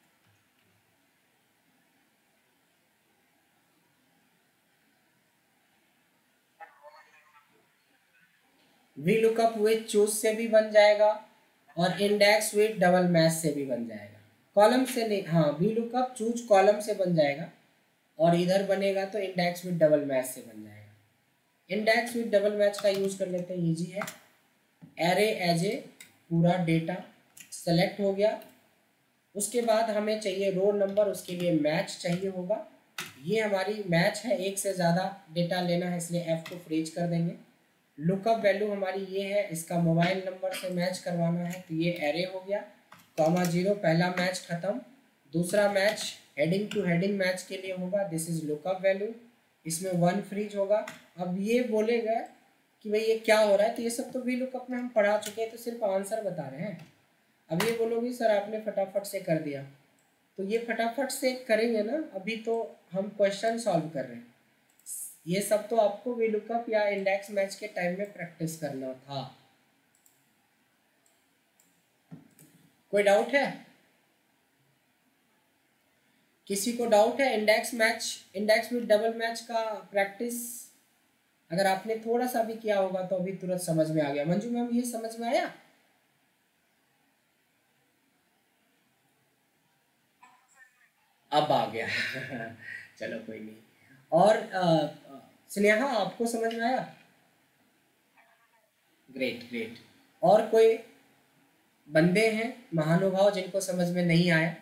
वी लुकअप विथ चूज से भी बन जाएगा, और इंडेक्स विथ डबल मैच से भी बन जाएगा। कॉलम से नहीं, हाँ वी लुकअप चूज कॉलम से बन जाएगा, और इधर बनेगा तो इंडेक्स विथ डबल मैच से बन जाएगा। इंडेक्स विथ डबल मैच का यूज कर लेते हैं, इजी है। एरे एज ए पूरा डेटा सेलेक्ट हो गया, उसके बाद हमें चाहिए रो नंबर, उसके लिए मैच चाहिए होगा। ये हमारी मैच है, एक से ज़्यादा डेटा लेना है इसलिए एफ को फ्रीज कर देंगे। लुकअप वैल्यू हमारी ये है, इसका मोबाइल नंबर से मैच करवाना है, तो ये एरे हो गया, कॉमा जीरो, पहला मैच खत्म। दूसरा match heading to heading match के लिए होगा, दिस इज लुकअप वैल्यू, इसमें वन फ्रीज होगा। अब ये बोलेगा कि भाई ये क्या हो रहा है, तो ये सब तो वी लुकअप में हम पढ़ा चुके हैं, तो सिर्फ आंसर बता रहे हैं। अब ये बोलोगे सर आपने फटाफट से कर दिया, तो ये फटाफट से करेंगे ना, अभी तो हम क्वेश्चन सॉल्व कर रहे हैं। ये सब तो आपको वी लुकअप या इंडेक्स मैच के टाइम में प्रैक्टिस करना था। कोई डाउट है, किसी को डाउट है? Index match, index with double match का प्रैक्टिस अगर आपने थोड़ा सा भी किया होगा तो अभी तुरंत समझ में आ गया। मंजू मैम ये समझ में आया? अब आ गया चलो कोई नहीं। और स्नेहा आपको समझ में आया? Great great. और कोई बंदे हैं महानुभाव जिनको समझ में नहीं आया?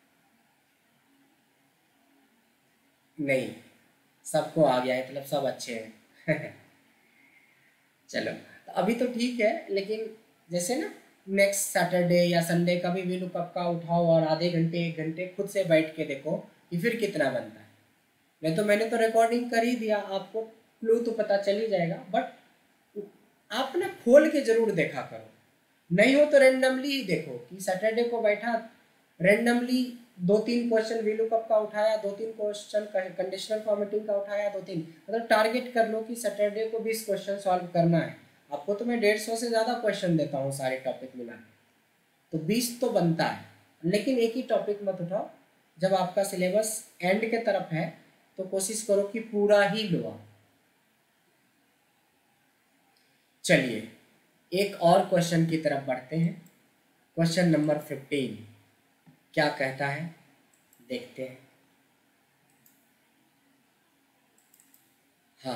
नहीं, सबको आ गया है, मतलब सब अच्छे हैं चलो तो अभी तो ठीक है, लेकिन जैसे ना नेक्स्ट सैटरडे या संडे का भी वी लुकअप का उठाओ और आधे घंटे एक घंटे खुद से बैठ के देखो कि फिर कितना बनता है। नहीं तो मैंने तो रिकॉर्डिंग कर ही दिया, आपको क्लू तो पता चल ही जाएगा, बट आप ना खोल के जरूर देखा करो। नहीं हो तो रेंडमली ही देखो कि सैटरडे को बैठा रेंडमली दो तीन क्वेश्चन वी लुकअप का उठाया, दो तीन क्वेश्चन कंडीशनल फॉर्मेटिंग का उठाया, दो तीन मतलब टारगेट कर लो कि सैटरडे को बीस क्वेश्चन सॉल्व करना है। आपको तो मैं डेढ़ सौ से ज़्यादा क्वेश्चन देता हूँ सारे टॉपिक मिला के, तो बीस तो बनता है, लेकिन एक ही टॉपिक मत उठाओ। जब आपका सिलेबस एंड के तरफ है तो कोशिश करो कि पूरा ही लो आप। चलिए एक और क्वेश्चन की तरफ बढ़ते हैं। क्वेश्चन नंबर फिफ्टीन क्या कहता है देखते हैं। हाँ,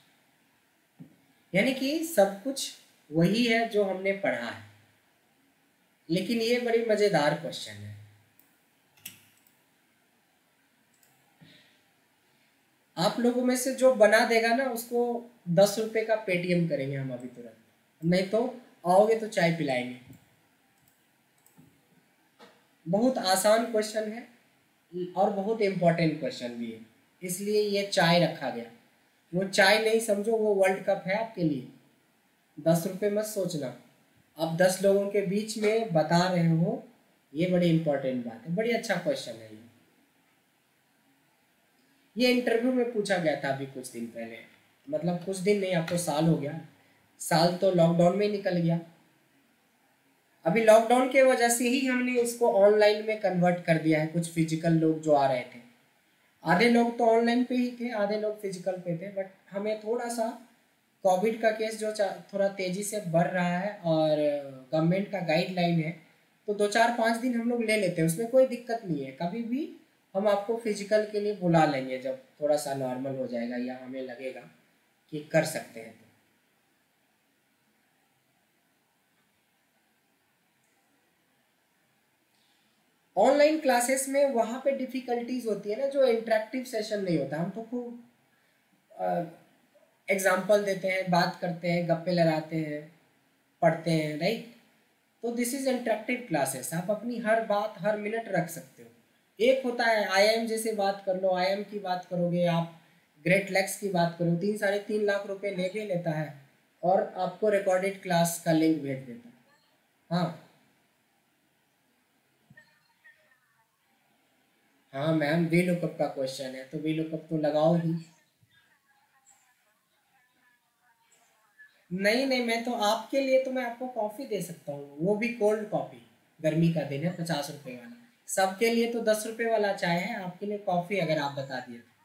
यानी कि सब कुछ वही है जो हमने पढ़ा है, लेकिन ये बड़ी मजेदार क्वेश्चन है। आप लोगों में से जो बना देगा ना उसको दस रुपए का पेटीएम करेंगे हम अभी तुरंत, नहीं तो आओगे तो चाय पिलाएंगे। बहुत आसान क्वेश्चन है और बहुत इम्पोर्टेंट क्वेश्चन भी है, इसलिए ये चाय रखा गया। वो चाय नहीं समझो, वो वर्ल्ड कप है आपके लिए। दस रुपये मत सोचना, आप दस लोगों के बीच में बता रहे हो, ये बड़ी इंपॉर्टेंट बात है। बड़ी अच्छा क्वेश्चन है ये ये इंटरव्यू में पूछा गया था अभी कुछ दिन पहले, मतलब कुछ दिन नहीं, अब तो साल हो गया। साल तो लॉकडाउन में ही निकल गया। अभी लॉकडाउन के वजह से ही हमने इसको ऑनलाइन में कन्वर्ट कर दिया है। कुछ फिजिकल लोग जो आ रहे थे, आधे लोग तो ऑनलाइन पे ही थे, आधे लोग फिजिकल पे थे। बट हमें थोड़ा सा कोविड का केस जो थोड़ा तेज़ी से बढ़ रहा है और गवर्नमेंट का गाइडलाइन है, तो दो चार पाँच दिन हम लोग ले लेते हैं, उसमें कोई दिक्कत नहीं है। कभी भी हम आपको फिजिकल के लिए बुला लेंगे जब थोड़ा सा नॉर्मल हो जाएगा या हमें लगेगा कि कर सकते हैं। ऑनलाइन क्लासेस में वहाँ पे डिफ़िकल्टीज होती है ना, जो इंटरेक्टिव सेशन नहीं होता। हम तो खूब एग्जाम्पल देते हैं, बात करते हैं, गप्पे लड़ाते हैं, पढ़ते हैं, राइट। तो दिस इज इंटरेक्टिव क्लासेस, आप अपनी हर बात हर मिनट रख सकते हो। एक होता है आई एम जैसे बात कर लो, आई एम की बात करोगे आप, ग्रेट लेक्स की बात करो, तीन साढ़े तीन लाख रुपए लेके लेता है और आपको रिकॉर्डेड क्लास का लिंक भेज देता है। हाँ हाँ मैम, वी लुकअप का क्वेश्चन है तो वी लुकअप तो लगाओ ही। नहीं नहीं, मैं तो आपके लिए तो मैं आपको कॉफ़ी दे सकता हूँ, वो भी कोल्ड कॉफ़ी। गर्मी का दिन है, पचास रुपए वाला। सबके लिए तो दस रुपए वाला चाय है, आपके लिए कॉफ़ी अगर आप बता दिए तो।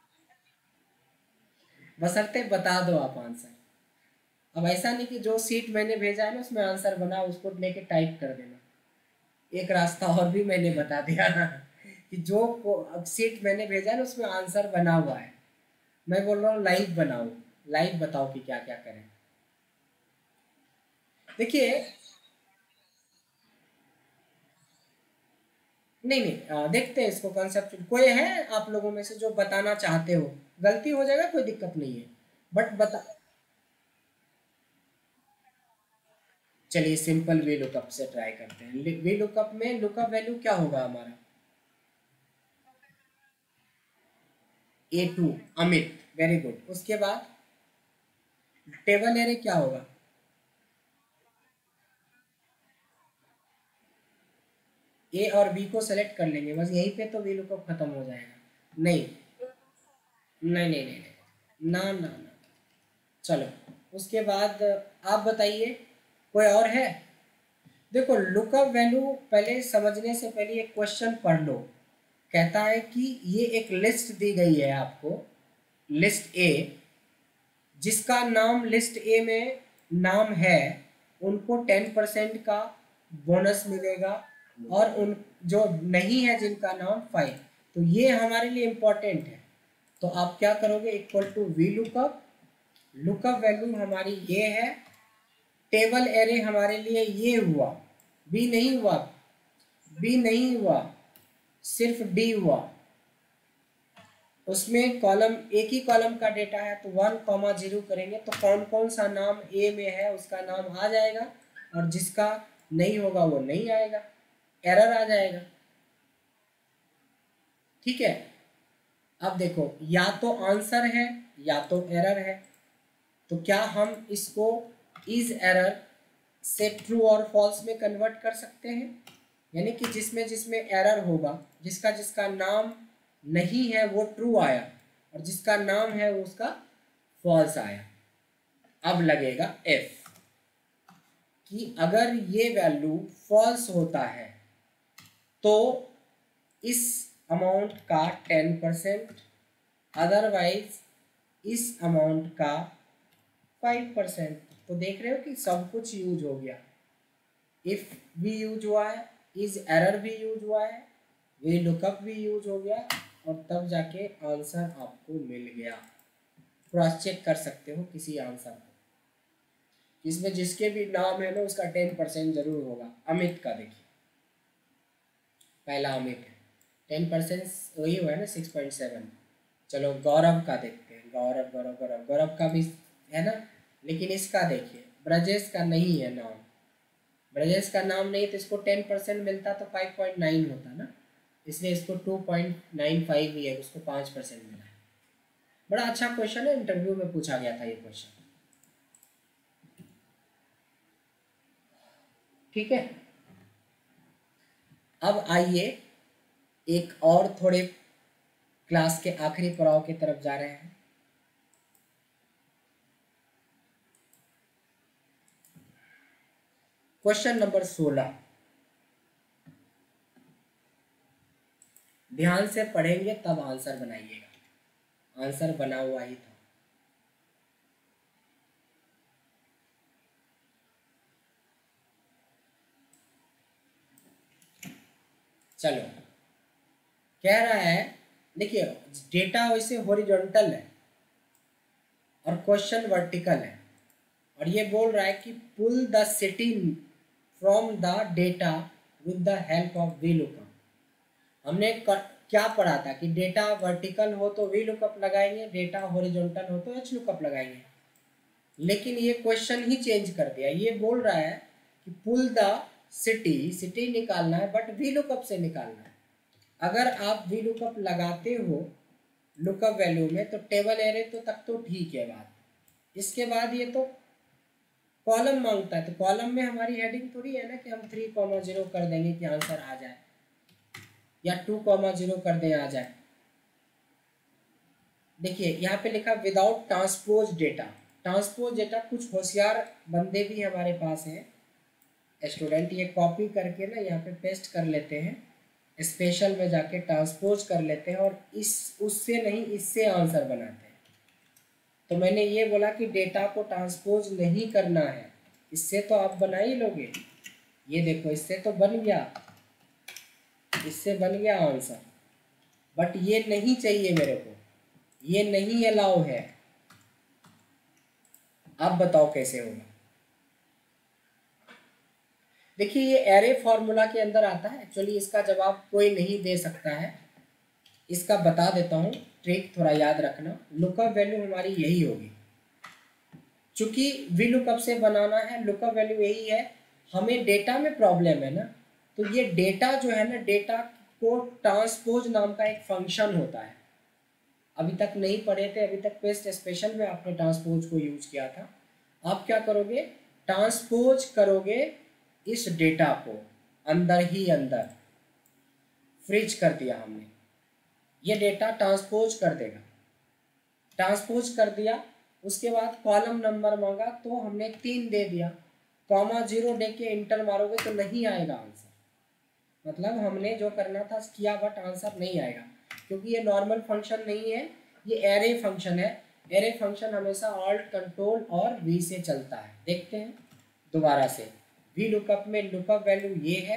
बशर्ते बता दो आप आंसर। अब ऐसा नहीं कि जो सीट मैंने भेजा है ना उसमें आंसर बना, उसको लेके टाइप कर देना। एक रास्ता और भी मैंने बता दिया कि जो को- सीट मैंने भेजा है ना उसमें आंसर बना हुआ है। मैं बोल रहा हूँ लाइव बनाओ, लाइव बताओ कि क्या क्या करें। देखिए, नहीं नहीं, आ, देखते हैं इसको कॉन्सेप्ट। कोई है आप लोगों में से जो बताना चाहते हो? गलती हो जाएगा, कोई दिक्कत नहीं है, बट बता। चलिए सिंपल वी लुकअप से ट्राई करते हैं। वी लुकअप में लुकअप वैल्यू क्या होगा हमारा? A two, Amit, very good. उसके बाद टेबल एरे क्या होगा? ए और बी को सेलेक्ट कर लेंगे, बस यहीं पे तो वी लुकअप खत्म हो जाएगा। नहीं नहीं नहीं नहीं नहीं, ना ना ना। चलो, उसके बाद आप बताइए, कोई और है? देखो, लुकअप वैल्यू पहले समझने से पहले एक क्वेश्चन पढ़ लो। कहता है कि ये एक लिस्ट दी गई है आपको, लिस्ट ए, जिसका नाम लिस्ट ए में नाम है, उनको टेन परसेंट का बोनस मिलेगा, और उन जो नहीं है जिनका नाम फाइव। तो ये हमारे लिए इम्पोर्टेंट है। तो आप क्या करोगे? Equal to V lookup, lookup value हमारी ये है, टेबल एरे हमारे लिए ये हुआ, बी नहीं हुआ, बी नहीं हुआ, सिर्फ डी हुआ। उसमें कॉलम, एक ही कॉलम का डेटा है, तो वन कॉमा जीरो करेंगे तो कौन कौन सा नाम ए में है उसका नाम आ जाएगा, और जिसका नहीं होगा वो नहीं आएगा, एरर आ जाएगा। ठीक है। अब देखो, या तो आंसर है या तो एरर है। तो क्या हम इसको इज एरर से ट्रू और फॉल्स में कन्वर्ट कर सकते हैं? यानी कि जिसमें जिसमें एरर होगा, जिसका जिसका नाम नहीं है वो ट्रू आया, और जिसका नाम है वो उसका फॉल्स आया। अब लगेगा एफ, कि अगर ये वैल्यू फॉल्स होता है तो इस अमाउंट का टेन परसेंट, अदरवाइज इस अमाउंट का फाइव परसेंट। तो देख रहे हो कि सब कुछ यूज हो गया। इफ भी यूज हुआ है, इज एरर भी यूज हुआ है, वी लुकअप भी यूज हो गया, और तब जाके आंसर आपको मिल गया। क्रॉस चेक कर सकते हो किसी आंसर को। इसमें जिसके भी नाम है ना उसका टेन परसेंट जरूर होगा। अमित का देखिए, पहला अमित है, टेन परसेंट वही हुआ है ना, सिक्स पॉइंट सेवन। चलो गौरव का देखते हैं, गौरव गौरव गौरव गौरव का भी है ना, लेकिन इसका देखिए ब्रजेश का नहीं है नाम, ब्रजेश का नाम नहीं तो इसको टेन परसेंट मिलता तो फाइव पॉइंट नाइन होता ना, इसलिए इसको टू पॉइंट नाइन फाइव ही है, उसको पाँच परसेंट मिला है। बड़ा अच्छा क्वेश्चन है, इंटरव्यू में पूछा गया था ये क्वेश्चन। ठीक है, अब आइए एक और थोड़े क्लास के आखिरी पड़ाव की तरफ जा रहे हैं। क्वेश्चन नंबर सोलह, ध्यान से पढ़ेंगे तब आंसर बनाइएगा, आंसर बना हुआ ही था। चलो, कह रहा है, देखिए डेटा वैसे हॉरिजॉन्टल है और क्वेश्चन वर्टिकल है, और ये बोल रहा है कि pull the city from the data with the help of V lookup. हमने क्या पढ़ा था कि डेटा वर्टिकल हो तो वी लुकअप लगाएंगे, डेटा हॉरिजॉन्टल हो तो एच लुकअप लगाएंगे, लेकिन ये क्वेश्चन ही चेंज कर दिया। ये बोल रहा है कि पुल द सिटी, सिटी निकालना है बट वी लुकअप से निकालना है। अगर आप वी लुकअप लगाते हो लुकअप वैल्यू में तो टेबल एरे तो तक तो ठीक है बात, इसके बाद ये तो कॉलम मांगता है, तो कॉलम में हमारी हेडिंग थोड़ी है ना कि हम थ्री कॉमा जीरो कर देंगे कि आंसर आ जाए, या टू कॉमा जीरो कर दें आ जाए। देखिए यहाँ पे लिखा without transpose data, transpose data कुछ होशियार बंदे भी हमारे पास हैं स्टूडेंट, ये कॉपी करके ना यहाँ पे पेस्ट कर लेते हैं, स्पेशल में जाके ट्रांसपोज कर लेते हैं और इस उससे नहीं इससे आंसर बनाते हैं। तो मैंने ये बोला कि डेटा को ट्रांसपोज नहीं करना है, इससे तो आप बना ही लोगे। ये देखो इससे तो बन गया, इससे बन गया आंसर, बट ये नहीं चाहिए मेरे को, ये नहीं अलाउ है। आप बताओ कैसे होगा। देखिए ये एरे फॉर्मूला के अंदर आता है, एक्चुअली इसका जवाब कोई नहीं दे सकता है, इसका बता देता हूँ ट्रिक, थोड़ा याद रखना। लुकअप वैल्यू हमारी यही होगी, चूंकि वी लुकअप से बनाना है, लुकअप वैल्यू यही है। हमें डेटा में प्रॉब्लम है ना, तो ये डेटा जो है ना, डेटा को ट्रांसपोज नाम का एक फंक्शन होता है, अभी तक नहीं पढ़े थे, अभी तक पेस्ट स्पेशल में आपने ट्रांसपोज को यूज किया था। आप क्या करोगे, ट्रांसपोज करोगे इस डेटा को अंदर ही अंदर, फ्रीज कर दिया हमने, ये डेटा ट्रांसपोज कर देगा, ट्रांसपोज कर दिया, उसके बाद कॉलम नंबर मांगा तो हमने तीन दे दिया, कॉमा जीरो दे के इंटर मारोगे तो नहीं आएगा आंसर, मतलब हमने जो करना था किया बट आंसर नहीं आएगा, क्योंकि ये नॉर्मल फंक्शन नहीं है, ये एरे फंक्शन है। एरे फंक्शन हमेशा ऑल्ट कंट्रोल और वी से चलता है। देखते हैं दोबारा से, वी लुकअप में लुकअप वैल्यू ये है,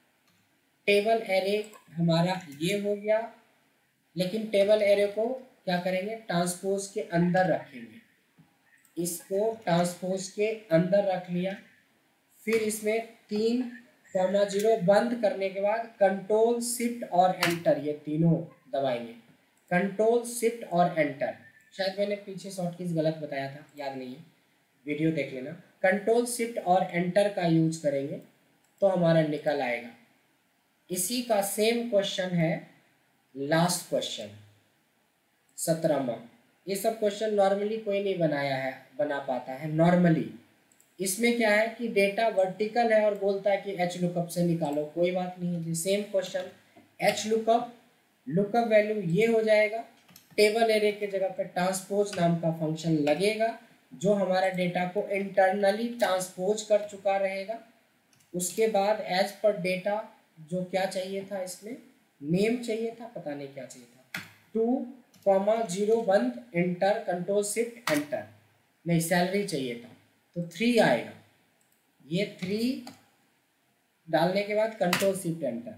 टेबल एरे हमारा ये हो गया, लेकिन टेबल एरे को क्या करेंगे, ट्रांसपोज के अंदर रखेंगे, इसको ट्रांसपोज के अंदर रख लिया, फिर इसमें तीन कॉमा जीरो बंद करने के बाद कंट्रोल शिफ्ट और एंटर, ये तीनों दबाएंगे, कंट्रोल शिफ्ट और एंटर। शायद मैंने पीछे शॉर्ट कीज गलत बताया था, याद नहीं है, वीडियो देख लेना। कंट्रोल शिफ्ट और एंटर का यूज करेंगे तो हमारा निकल आएगा। इसी का सेम क्वेश्चन है लास्ट क्वेश्चन सत्रहवां। ये सब क्वेश्चन नॉर्मली कोई नहीं बनाया है, बना पाता है नॉर्मली। इसमें क्या है कि डेटा वर्टिकल है और बोलता है कि एच लुकअप से निकालो, कोई बात नहीं है जी, same question H lookup, lookup value ये हो जाएगा, टेबल एरे के जगह पे ट्रांसपोज नाम का फंक्शन लगेगा जो हमारा डेटा को इंटरनली ट्रांसपोज कर चुका रहेगा। उसके बाद एज पर डेटा जो क्या चाहिए था, इसमें नेम चाहिए था, पता नहीं क्या चाहिए था, टू कॉमा जीरो बंद एंटर, कंट्रोल शिफ्ट एंटर, नहीं सैलरी चाहिए था तो थ्री आएगा, ये थ्री डालने के बाद कंट्रोल शिफ्ट एंटर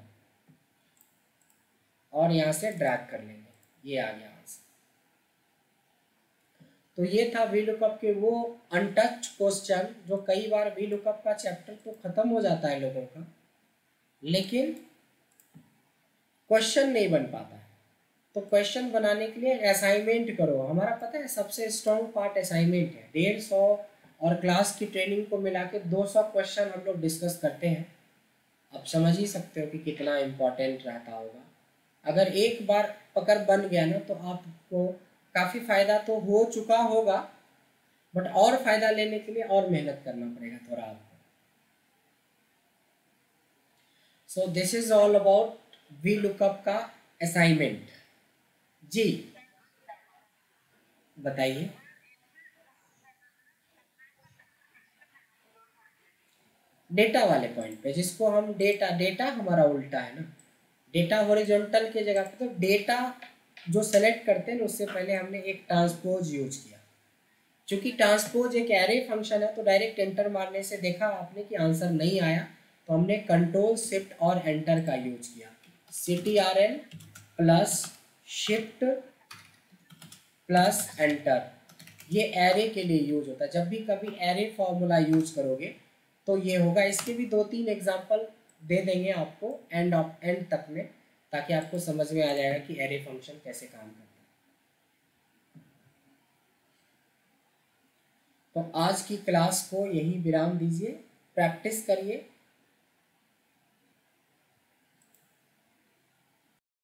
और यहाँ से ड्रैग कर लेंगे, ये आ गया आंसर। तो ये था वी लुकअप के वो अनटच्ड क्वेश्चन जो कई बार वी लुकअप का चैप्टर तो खत्म हो जाता है लोगों का, लेकिन क्वेश्चन नहीं बन पाता है। तो क्वेश्चन बनाने के लिए असाइनमेंट करो। हमारा पता है सबसे स्ट्रॉन्ग पार्ट असाइनमेंट है। डेढ़ सौ और क्लास की ट्रेनिंग को मिला के दो सौ क्वेश्चन हम लोग डिस्कस करते हैं। आप समझ ही सकते हो कि कितना इम्पोर्टेंट रहता होगा। अगर एक बार पकड़ बन गया ना तो आपको काफ़ी फ़ायदा तो हो चुका होगा, बट और फ़ायदा लेने के लिए और मेहनत करना पड़ेगा थोड़ा आपको। So this is all about V lookup का असाइनमेंट। जी बताइए। डेटा वाले पॉइंट पे, जिसको हम डेटा डेटा हमारा उल्टा है ना, डेटा हॉरिजॉन्टल के जगह पे, तो डेटा जो सेलेक्ट करते हैं ना उससे पहले हमने एक ट्रांसपोज यूज किया। क्योंकि ट्रांसपोज एक एरे फंक्शन है तो डायरेक्ट एंटर मारने से देखा आपने कि आंसर नहीं आया, तो हमने कंट्रोल शिफ्ट और एंटर का यूज किया। C T R L plus shift plus enter, ये एरे के लिए यूज होता है। जब भी कभी एरे फॉर्मूला यूज करोगे तो ये होगा। इसके भी दो तीन एग्जांपल दे देंगे आपको एंड ऑफ एंड तक में, ताकि आपको समझ में आ जाएगा कि एरे फंक्शन कैसे काम करता है। तो आज की क्लास को यही विराम दीजिए, प्रैक्टिस करिए।